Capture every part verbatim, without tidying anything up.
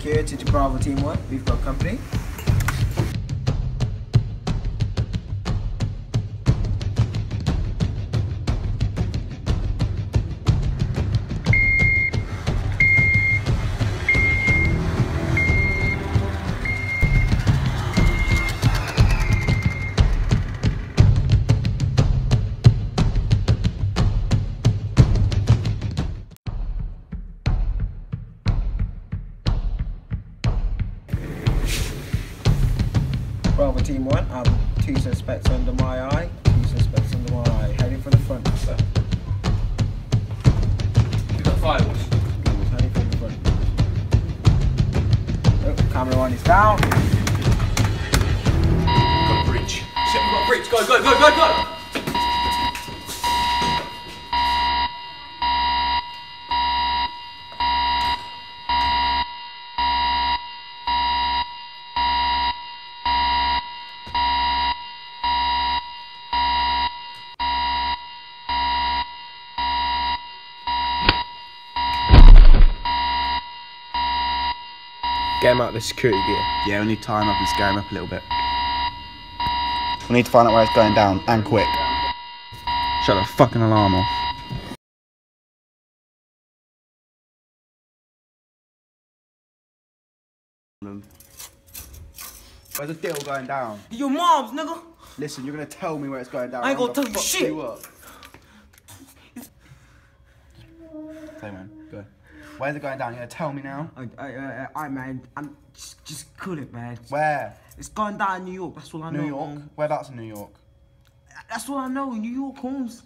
security to Bravo Team one. We've got company. Bravo Team one, um, two suspects under my eye, two suspects under my eye, heading for the front, sir. You've got fireworks. Heading for the front. Oh, camera one is down. We've got a breach. Shit, we've got a breach. Go, go, go, go, go! Get him out of the security gear. Yeah, we need to tie him up and scare him up a little bit. We need to find out where it's going down, and quick. Shut the fucking alarm off. Where's the deal going down? Your mom's, nigga. Listen, you're gonna tell me where it's going down. I ain't gonna I'm tell you shit. You up. Say, man, go. Where's it going down? You're gonna tell me now? I, I, I, I, man, I'm just, just cool it, man. Where? It's going down in New York. That's all I know. New York? Um, Whereabouts in New York? That's all I know. New York, Holmes.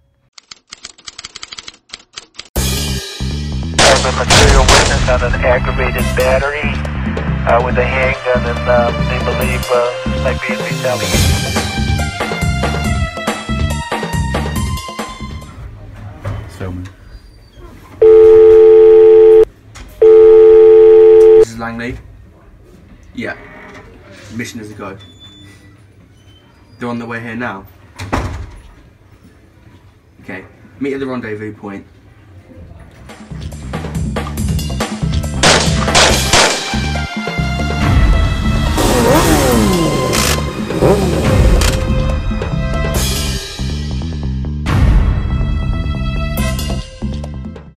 Have a material witness on an aggravated battery uh, with a handgun, and uh, they believe uh, might be in retaliation. It's filming. This is Langley. Yeah. Mission is a go. They're on their way here now. Okay. Meet at the rendezvous point.